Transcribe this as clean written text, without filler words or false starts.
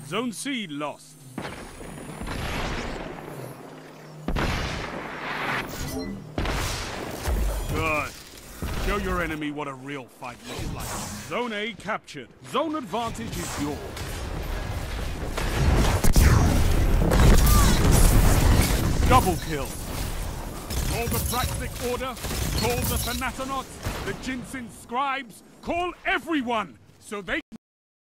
Zone C lost. Good. Show your enemy what a real fight looks like. Zone A captured. Zone advantage is yours. Double kill. Call the Praxic Order, call the Thanatonauts, the Jinsen Scribes, call everyone so they